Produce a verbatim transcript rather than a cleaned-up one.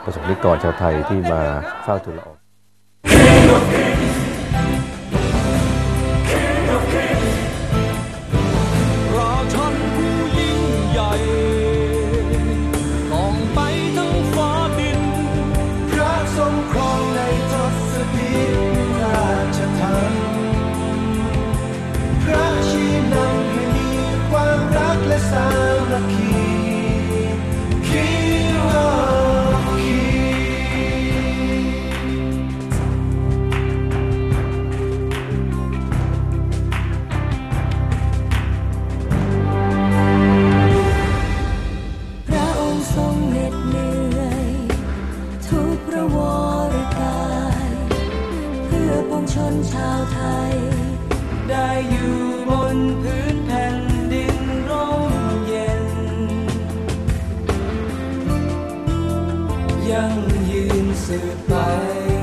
ประสบนิกรชาวไทยที่มาเฝ้าทูลละอองราชันผู้ยิ่งใหญ่ต้องไปทั้งฟ้าดินพระทรงครองในทศพิธราชธรรมพระชี้นำให้มีความรักและสามัคคี King of Kings พระองค์ทรงเหน็ดเหนื่อยทุกพระวรกายเพื่อปวงชนชาวไทยได้อยู่บนพื้นแผ่นดินร่มเย็นยังยืนสืบไป